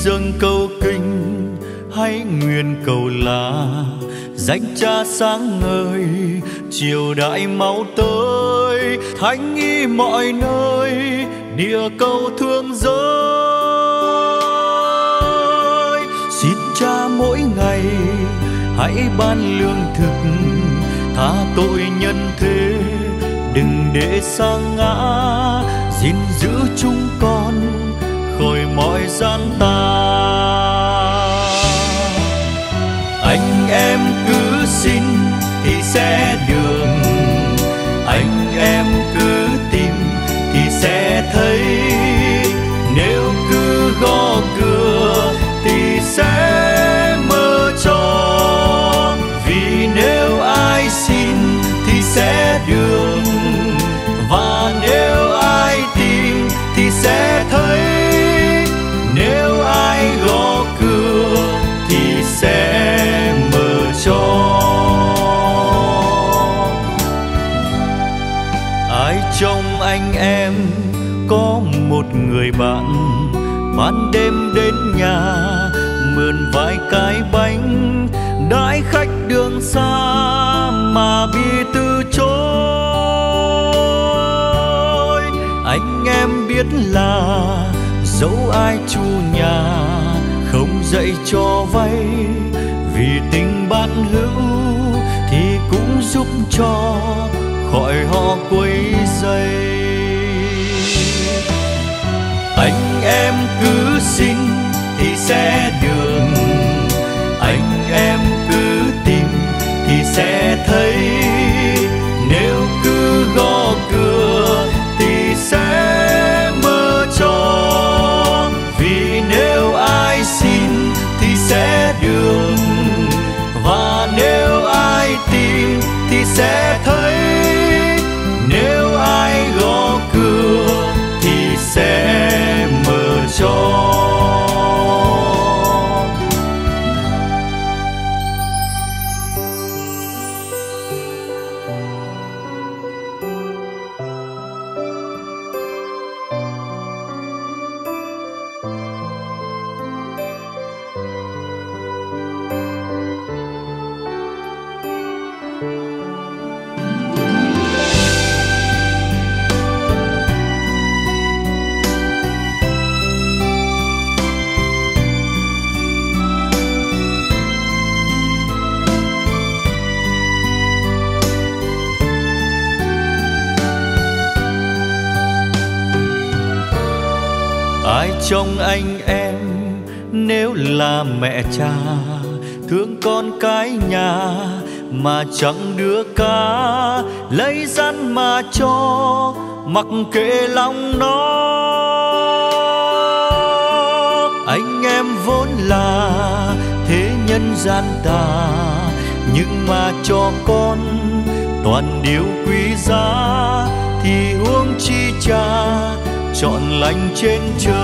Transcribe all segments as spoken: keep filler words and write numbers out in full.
dâng câu kinh hay nguyện cầu là danh Cha sáng ngời, triều đại mau tới, thánh nghi mọi nơi, địa cầu thương giới. Xin Cha mỗi ngày hãy ban lương thực, tha tội nhân thế, đừng để sa ngã, gìn giữ chúng con khỏi mọi gian tà. Anh em cứ xin thì sẽ được, anh em cứ tìm thì sẽ thấy, nếu cứ gõ cửa thì sẽ mở cho, vì nếu ai xin thì sẽ được, và nếu ai tìm thì sẽ thấy, nếu ai gõ cửa thì sẽ mở cho. Ai trong anh em có một người bạn ban đêm đến nhà mượn vài cái bánh, đãi khách đường xa mà bị từ chối. Anh em biết là dẫu ai chu nhà không dạy cho vay, vì tình bạn hữu thì cũng giúp cho khỏi họ quấy dày. Anh em cứ xin thì sẽ được, anh em cứ tìm thì sẽ thấy, nếu cứ gõ cửa thì sẽ mở cho, vì nếu ai xin thì sẽ được, và nếu ai tìm thì sẽ thấy, nếu ai gõ cửa thì sẽ mở cho. Ai trong anh em nếu là mẹ cha thương con cái nhà mà chẳng đưa cá lấy răn mà cho, mặc kệ lòng nó. Anh em vốn là thế nhân gian tà, nhưng mà cho con toàn điều quý giá, thì huống chi cha chọn lành trên trời.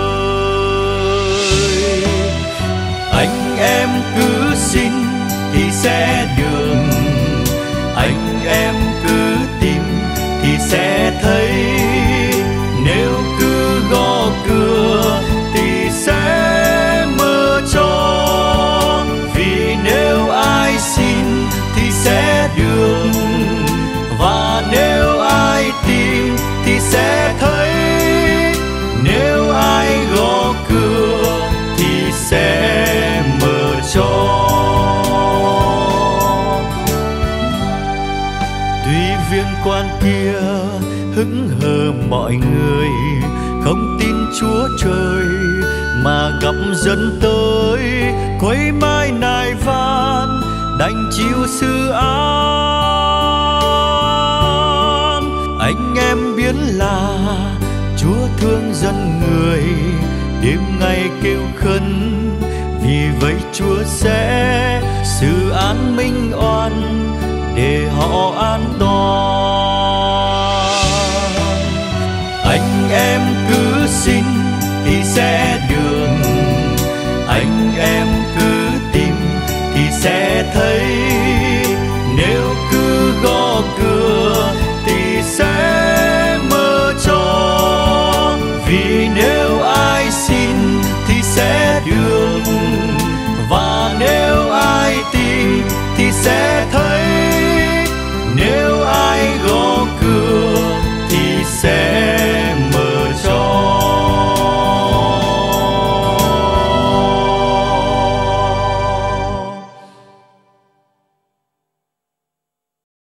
Anh em cứ xin thì sẽ được, anh em cứ tìm thì sẽ thấy, nếu cứ gõ cửa thì sẽ mở cho, vì nếu ai xin thì sẽ được, và nếu ai tìm thì sẽ thấy, nếu ai gõ cửa thì sẽ mở cho. Tuy viên quan kia hững hờ mọi người, không tin Chúa trời mà gặp dân tới, quấy mai nài van đành chịu sự án. Anh em biết là Chúa thương dân người, đêm ngày kêu khấn, vì vậy Chúa sẽ xử án minh oan để họ an toàn. Anh em cứ xin thì sẽ được, anh em cứ tìm thì sẽ thấy,